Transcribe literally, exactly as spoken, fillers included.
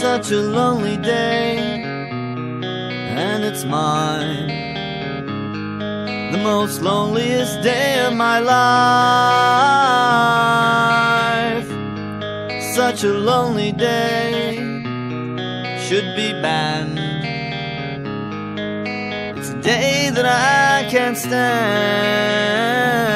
such a lonely day, and it's mine, the most loneliest day of my life. Such a lonely day should be banned. It's a day that I can't stand.